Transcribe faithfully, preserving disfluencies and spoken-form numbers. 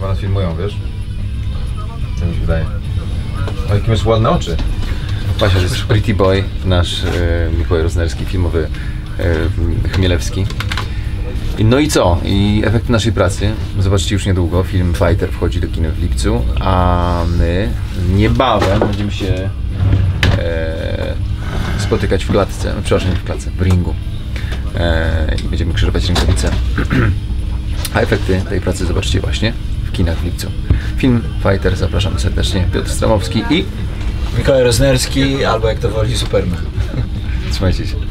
chyba nas filmują, wiesz? Co mi się wydaje. O, jakie masz ładne oczy. Właśnie, to jest Pretty Boy, nasz e, Mikołaj Roznerski, filmowy e, Chmielewski. I no i co? I efekty naszej pracy zobaczycie już niedługo. Film Fighter wchodzi do kin w lipcu, a my niebawem będziemy się e, spotykać w klatce, no, przepraszam, nie w klatce, w ringu. E, I będziemy krzyżować rękawice. A efekty tej pracy zobaczycie właśnie w kinach w lipcu. Film Fighter, zapraszamy serdecznie. Piotr Stramowski i Mikołaj Roznerski, albo jak to woli, Superman. trzymajcie się.